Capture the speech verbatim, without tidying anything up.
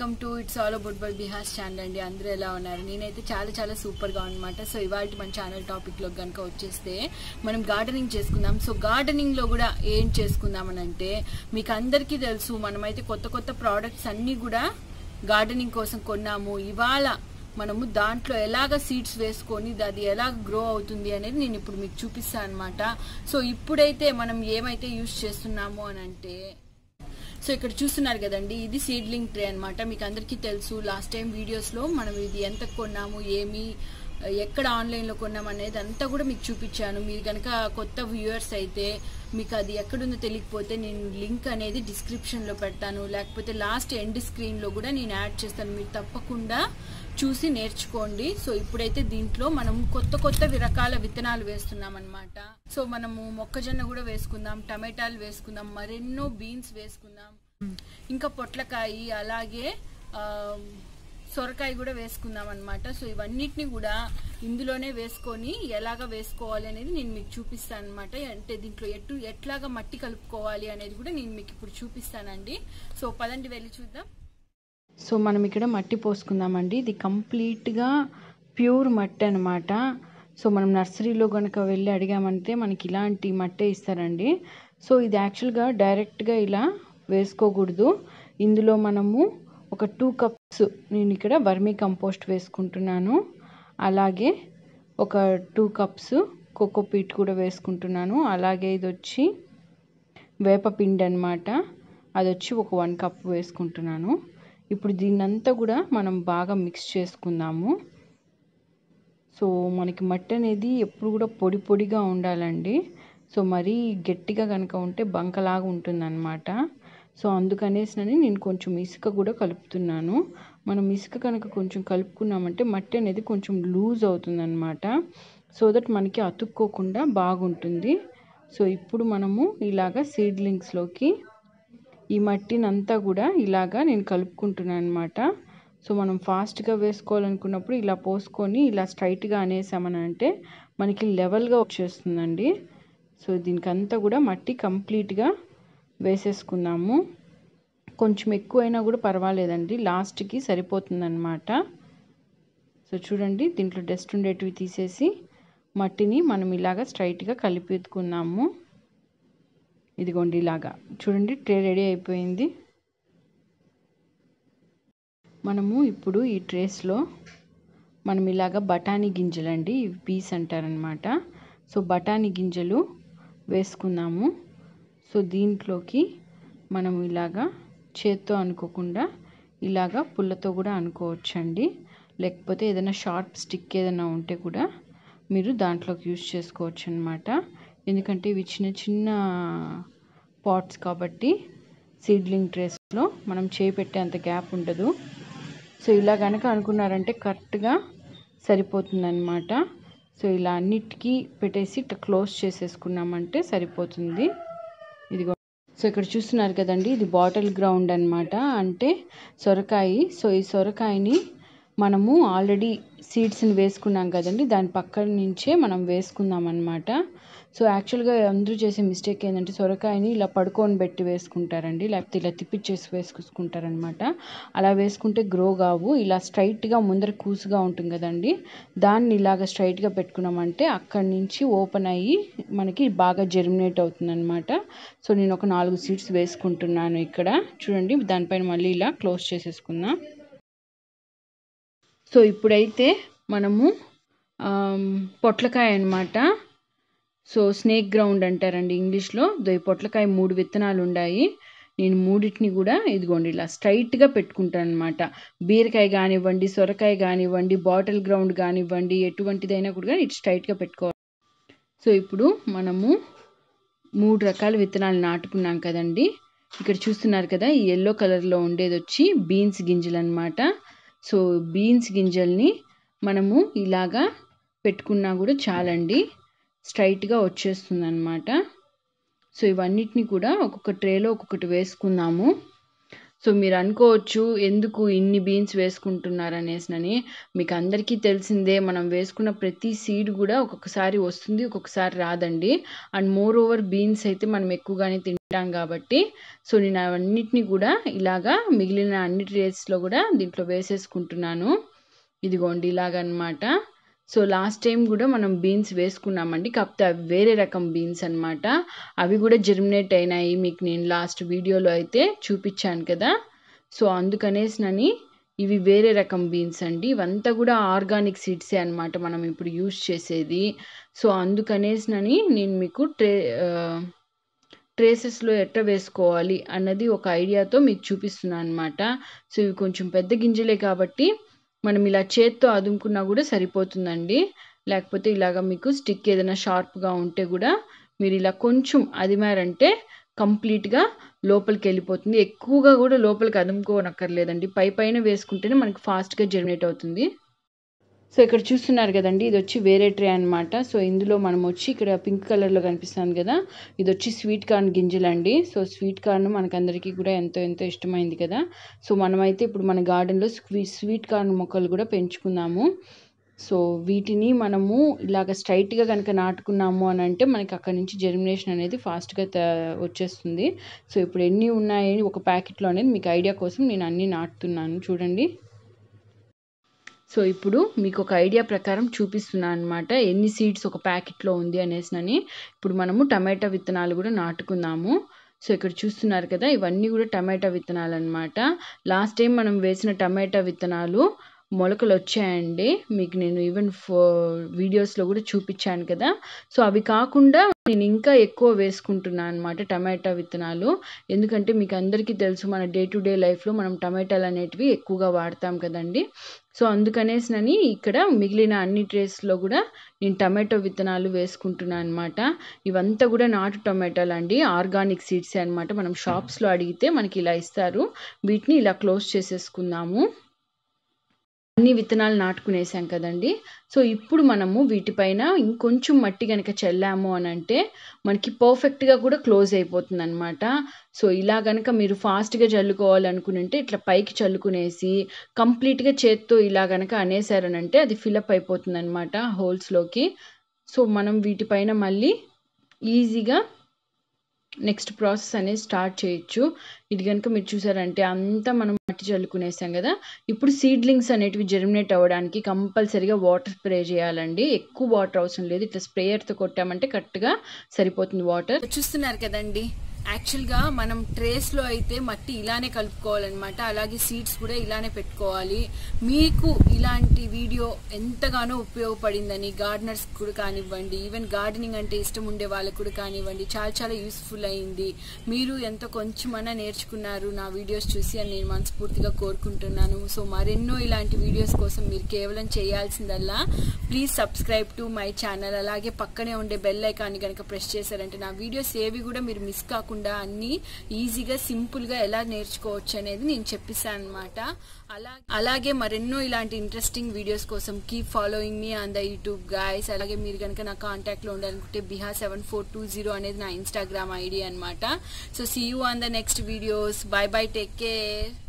Welcome to it's all about by Biha's channel అండి. అందరూ ఎలా ఉన్నారు? నేనైతే చాలా చాలా సూపర్గా అనమాట. సో ఇవాళ మన ఛానల్ టాపిక్లో కనుక వచ్చేస్తే మనం గార్డెనింగ్ చేసుకుందాం. సో గార్డెనింగ్లో కూడా ఏం చేసుకుందామని అంటే మీకు అందరికీ తెలుసు, మనమైతే కొత్త కొత్త ప్రోడక్ట్స్ అన్నీ కూడా గార్డెనింగ్ కోసం కొన్నాము. ఇవాళ మనము దాంట్లో ఎలాగ సీడ్స్ వేసుకొని అది ఎలా గ్రో అవుతుంది అనేది నేను ఇప్పుడు మీకు చూపిస్తాను అనమాట. సో ఇప్పుడైతే మనం ఏమైతే యూజ్ చేస్తున్నాము అని అంటే, సో ఇక్కడ చూస్తున్నారు కదండి, ఇది సీడ్లింగ్ ట్రే అనమాట. మీకు అందరికీ తెలుసు, లాస్ట్ టైం వీడియోస్లో మనం ఇది ఎంత కొన్నాము, ఏమి ఎక్కడ ఆన్లైన్లో కొన్నాము అనేది అంతా కూడా మీకు చూపించాను. మీరు కనుక కొత్త వ్యూవర్స్ అయితే మీకు అది ఎక్కడుందో తెలియకపోతే నేను లింక్ అనేది డిస్క్రిప్షన్లో పెడతాను, లేకపోతే లాస్ట్ ఎండ్ స్క్రీన్లో కూడా నేను యాడ్ చేస్తాను. మీరు తప్పకుండా చూసి నేర్చుకోండి. సో ఇప్పుడైతే దీంట్లో మనం కొత్త కొత్త రకాల విత్తనాలు వేస్తున్నాం అనమాట. సో మనము మొక్కజొన్న కూడా వేసుకుందాం, టమాటాలు వేసుకుందాం, మరెన్నో బీన్స్ వేసుకుందాం, ఇంకా పొట్లకాయ, అలాగే సొరకాయ కూడా వేసుకుందాం అనమాట. సో ఇవన్నిటిని కూడా ఇందులోనే వేసుకొని ఎలాగ వేసుకోవాలి అనేది నేను మీకు చూపిస్తాను అనమాట. అంటే దీంట్లో ఎటు ఎట్లాగా మట్టి కలుపుకోవాలి అనేది కూడా నేను మీకు ఇప్పుడు చూపిస్తానండి. సో పదండి వెళ్ళి చూద్దాం. సో మనం ఇక్కడ మట్టి పోసుకుందామండి. ఇది కంప్లీట్గా ప్యూర్ మట్టి అనమాట. సో మనం నర్సరీలో కనుక వెళ్ళి అడిగామంటే మనకి ఇలాంటి మట్టే ఇస్తారండి. సో ఇది యాక్చువల్గా డైరెక్ట్గా ఇలా వేసుకోకూడదు. ఇందులో మనము ఒక టూ కప్స్ నేను ఇక్కడ వర్మీ కంపోస్ట్ వేసుకుంటున్నాను, అలాగే ఒక టూ కప్స్ కోకోపీట్ కూడా వేసుకుంటున్నాను, అలాగే ఇది వచ్చి వేపపిండి అనమాట, అది వచ్చి ఒక వన్ కప్ వేసుకుంటున్నాను. ఇప్పుడు దీన్నంతా కూడా మనం బాగా మిక్స్ చేసుకుందాము. సో మనకి మట్టి అనేది ఎప్పుడు కూడా పొడి పొడిగా ఉండాలండి. సో మరీ గట్టిగా కనుక ఉంటే బంకలాగా ఉంటుందన్నమాట. సో అందుకనేసి నేను కొంచెం ఇసుక కూడా కలుపుతున్నాను. మనం ఇసుక కనుక కొంచెం కలుపుకున్నామంటే మట్టి అనేది కొంచెం లూజ్ అవుతుందన్నమాట. సో దట్ మనకి అతుక్కోకుండా బాగుంటుంది. సో ఇప్పుడు మనము ఇలాగ సీడ్లింగ్స్లోకి ఈ మట్టిని అంతా కూడా ఇలాగా నేను కలుపుకుంటున్నాను అనమాట. సో మనం ఫాస్ట్గా వేసుకోవాలనుకున్నప్పుడు ఇలా పోసుకొని ఇలా స్ట్రైట్గా అనేసామని అంటే మనకి లెవెల్గా వచ్చేస్తుందండి. సో దీనికంతా కూడా మట్టి కంప్లీట్గా వేసేసుకుందాము. కొంచెం ఎక్కువైనా కూడా పర్వాలేదండి, లాస్ట్కి సరిపోతుందన్నమాట. సో చూడండి, దీంట్లో డస్ట్ ఉండేటివి తీసేసి మట్టిని మనం ఇలాగా స్ట్రైట్గా కలిపేసుకుందాము. ఇదిగోండి ఇలాగా చూడండి, ట్రే రెడీ అయిపోయింది. మనము ఇప్పుడు ఈ ట్రేస్లో మనం ఇలాగ బఠానీ గింజలు అండి, ఇవి పీస్ అంటారనమాట. సో బఠానీ గింజలు వేసుకుందాము. సో దీంట్లోకి మనం ఇలాగా చేత్తో అనుకోకుండా ఇలాగా పుల్లతో కూడా అనుకోవచ్చండి, లేకపోతే ఏదైనా షార్ప్ స్టిక్ ఏదైనా ఉంటే కూడా మీరు దాంట్లోకి యూజ్ చేసుకోవచ్చు అనమాట. ఎందుకంటే ఇవి చిన్న చిన్న పాట్స్ కాబట్టి సీడ్లింగ్ ట్రేస్లో మనం చేయి పెట్టే అంత గ్యాప్ ఉండదు. సో ఇలా కనుక అనుకున్నారంటే కరెక్ట్గా సరిపోతుందన్నమాట. సో ఇలా అన్నిటికీ పెట్టేసి ఇట్లా క్లోజ్ చేసేసుకున్నామంటే సరిపోతుంది. ఇదిగో, సో ఇక్కడ చూస్తున్నారు కదండి, ఇది బాటిల్ గ్రౌండ్ అనమాట, అంటే సొరకాయ. సో ఈ సొరకాయని మనము ఆల్రెడీ సీడ్స్ని వేసుకున్నాం కదండి, దాని పక్కన నుంచే మనం వేసుకుందాం అనమాట. సో యాక్చువల్గా అందరూ చేసే మిస్టేక్ ఏంటంటే సొరకాయని ఇలా పడుకొని పెట్టి వేసుకుంటారండి, లేకపోతే ఇలా తిప్పిచ్చేసి వేసుకుంటారనమాట. అలా వేసుకుంటే గ్రో కావు. ఇలా స్ట్రైట్గా ముందర కూసుగా ఉంటుంది కదండి, దాన్ని ఇలాగ స్ట్రైట్గా పెట్టుకున్నామంటే అక్కడి నుంచి ఓపెన్ అయ్యి మనకి బాగా జెర్మినేట్ అవుతుంది అనమాట. సో నేను ఒక నాలుగు సీడ్స్ వేసుకుంటున్నాను ఇక్కడ చూడండి. దానిపైన మళ్ళీ ఇలా క్లోజ్ చేసేసుకుందాం. సో ఇప్పుడైతే మనము పొట్లకాయ అనమాట, సో స్నేక్ గ్రౌండ్ అంటారండి ఇంగ్లీష్లో. ఈ పొట్లకాయ మూడు విత్తనాలు ఉన్నాయి. నేను మూడింటిని కూడా ఇదిగోండి ఇలా స్ట్రైట్గా పెట్టుకుంటాను అనమాట. బీరకాయ కానివ్వండి, సొరకాయ కానివ్వండి, బాటిల్ గ్రౌండ్ కానివ్వండి, ఎటువంటిదైనా కూడా ఇటు స్ట్రైట్గా పెట్టుకోవాలి. సో ఇప్పుడు మనము మూడు రకాల విత్తనాలు నాటుకున్నాం కదండి. ఇక్కడ చూస్తున్నారు కదా, ఈ ఎల్లో కలర్లో ఉండేది వచ్చి బీన్స్ గింజలు అనమాట. సో బీన్స్ గింజల్ని మనము ఇలాగా పెట్టుకున్నా కూడా చాలండి, స్ట్రైట్గా వచ్చేస్తుంది అనమాట. సో ఇవన్నిటిని కూడా ఒక్కొక్క ట్రేలో ఒక్కొక్కటి వేసుకుందాము. సో మీరు అనుకోవచ్చు ఎందుకు ఇన్ని బీన్స్ వేసుకుంటున్నారనేసినని. మీకు అందరికీ తెలిసిందే, మనం వేసుకున్న ప్రతి సీడ్ కూడా ఒక్కొక్కసారి వస్తుంది, ఒక్కొక్కసారి రాదండి. అండ్ మోర్ ఓవర్ బీన్స్ అయితే మనం ఎక్కువగానే తింటాం కాబట్టి సో నేను అవన్నిటిని కూడా ఇలాగా మిగిలిన అన్ని ట్రేస్లో కూడా దీంట్లో వేసేసుకుంటున్నాను. ఇదిగోండి ఇలాగనమాట. సో లాస్ట్ టైం కూడా మనం బీన్స్ వేసుకున్నామండి, కాకపోతే అవి వేరే రకం బీన్స్ అనమాట. అవి కూడా జెర్మినేట్ అయినాయి, మీకు నేను లాస్ట్ వీడియోలో అయితే చూపించాను కదా. సో అందుకనేసినని ఇవి వేరే రకం బీన్స్ అండి. ఇవంతా కూడా ఆర్గానిక్ సీడ్సే అనమాట మనం ఇప్పుడు యూజ్ చేసేది. సో అందుకనేసినని నేను మీకు ట్రే ట్రేసెస్లో ఎట్లా వేసుకోవాలి అన్నది ఒక ఐడియాతో మీకు చూపిస్తున్నాను అనమాట. సో ఇవి కొంచెం పెద్ద గింజలే కాబట్టి మనం ఇలా చేత్తో అదుముకున్నా కూడా సరిపోతుందండి. లేకపోతే ఇలాగ మీకు స్టిక్ ఏదైనా షార్ప్గా ఉంటే కూడా మీరు ఇలా కొంచెం అదిమారంటే కంప్లీట్గా లోపలికి వెళ్ళిపోతుంది. ఎక్కువగా కూడా లోపలికి అదుముకోనక్కర్లేదండి, పై పైన వేసుకుంటేనే మనకి ఫాస్ట్గా జెర్మినేట్ అవుతుంది. సో ఇక్కడ చూస్తున్నారు కదండి, ఇది వచ్చి వేరే ట్రే అనమాట. సో ఇందులో మనం వచ్చి ఇక్కడ పింక్ కలర్లో కనిపిస్తుంది కదా, ఇది వచ్చి స్వీట్ కార్న్ గింజలండి. సో స్వీట్ కార్న్ మనకందరికీ కూడా ఎంతో ఎంతో ఇష్టమైంది కదా. సో మనమైతే ఇప్పుడు మన గార్డెన్లో స్వీ స్వీట్ కార్న్ మొక్కలు కూడా పెంచుకుందాము. సో వీటిని మనము ఇలాగ స్ట్రైట్గా కనుక నాటుకున్నాము అని అంటే మనకి అక్కడ నుంచి జెర్మినేషన్ అనేది ఫాస్ట్గా వచ్చేస్తుంది. సో ఇప్పుడు ఎన్ని ఉన్నాయి ఒక ప్యాకెట్లో అనేది మీకు ఐడియా కోసం నేను అన్నీ నాటుతున్నాను చూడండి. సో ఇప్పుడు మీకు ఒక ఐడియా ప్రకారం చూపిస్తున్నాను అనమాట ఎన్ని సీడ్స్ ఒక ప్యాకెట్లో ఉంది అనేసినని. ఇప్పుడు మనము టమాటా విత్తనాలు కూడా నాటుకుందాము. సో ఇక్కడ చూస్తున్నారు కదా, ఇవన్నీ కూడా టమాటా విత్తనాలు అనమాట. లాస్ట్ టైం మనం వేసిన టమాటా విత్తనాలు మొలకలు వచ్చాయండి, మీకు నేను ఈవెన్ ఫో వీడియోస్లో కూడా చూపించాను కదా. సో అవి కాకుండా నేను ఇంకా ఎక్కువ వేసుకుంటున్నాను అనమాట టమాటా విత్తనాలు. ఎందుకంటే మీకు అందరికీ తెలుసు మన డే టు డే లైఫ్లో మనం టమాటాలు అనేటివి ఎక్కువగా వాడతాం కదండి. సో అందుకనేసినని ఇక్కడ మిగిలిన అన్ని ట్రేస్లో కూడా నేను టమాటో విత్తనాలు వేసుకుంటున్నాను అనమాట. ఇవంతా కూడా నాటు టమాటాలు అండి, ఆర్గానిక్ సీడ్సే అనమాట. మనం షాప్స్లో అడిగితే మనకి ఇలా ఇస్తారు. వీటిని ఇలా క్లోజ్ చేసేసుకుందాము. అన్ని విత్తనాలు నాటుకునేసాం కదండి. సో ఇప్పుడు మనము వీటిపైన ఇంకొంచెం మట్టి కనుక చల్లాము అని అంటే మనకి పర్ఫెక్ట్గా కూడా క్లోజ్ అయిపోతుంది అనమాట. సో ఇలా కనుక మీరు ఫాస్ట్గా చల్లుకోవాలనుకుంటే ఇట్లా పైకి చల్లుకునేసి కంప్లీట్గా చేత్తో ఇలా కనుక అనేసారనంటే అది ఫిలప్ అయిపోతుంది అనమాట హోల్స్లోకి. సో మనం వీటిపైన మళ్ళీ ఈజీగా నెక్స్ట్ ప్రాసెస్ అనేది స్టార్ట్ చేయొచ్చు. ఇది కనుక మీరు చూసారంటే అంతా మనం మట్టి చల్లుకునేసాం కదా. ఇప్పుడు సీడ్లింగ్స్ అనేటివి జెర్మినేట్ అవ్వడానికి కంపల్సరీగా వాటర్ స్ప్రే చేయాలండి. ఎక్కువ వాటర్ అవసరం లేదు, ఇట్లా స్ప్రేయర్తో కొట్టామంటే కరెక్ట్గా సరిపోతుంది వాటర్. చూస్తున్నారు కదండి, యాక్చువల్గా మనం ట్రేస్లో అయితే మట్టి ఇలానే కలుపుకోవాలన్నమాట, అలాగే సీడ్స్ కూడా ఇలానే పెట్టుకోవాలి. మీకు ఇలాంటి వీడియో ఎంతగానో ఉపయోగపడిందని గార్డెనర్స్ కూడా కానివ్వండి, ఈవెన్ గార్డెనింగ్ అంటే ఇష్టం ఉండే వాళ్ళకు కూడా కానివ్వండి చాలా చాలా యూస్ఫుల్ అయింది. మీరు ఎంతో కొంచెమన్నా నేర్చుకున్నారు నా వీడియోస్ చూసి అని నేను మనస్ఫూర్తిగా కోరుకుంటున్నాను. సో మరెన్నో ఇలాంటి వీడియోస్ కోసం మీరు కేవలం చేయాల్సిందల్లా please subscribe to my channel, అలాగే పక్కనే ఉండే బెల్ ఐకాన్ని కనుక ప్రెస్ చేశారంటే నా వీడియోస్ ఏవి కూడా మీరు మిస్ కాకుండా అన్ని ఈజీగా సింపుల్గా ఎలా నేర్చుకోవచ్చు అనేది నేను చెప్పిస్తాను అనమాట. అలా అలాగే మరెన్నో ఇలాంటి ఇంట్రెస్టింగ్ వీడియోస్ కోసం keep following me on the YouTube guys. అలాగే మీరు కనుక నా కాంటాక్ట్లో ఉండాలనుకుంటే Biha seven four two zero అనేది నా ఇన్స్టాగ్రామ్ ఐడి అనమాట. So see you on the next videos. Bye bye, take care.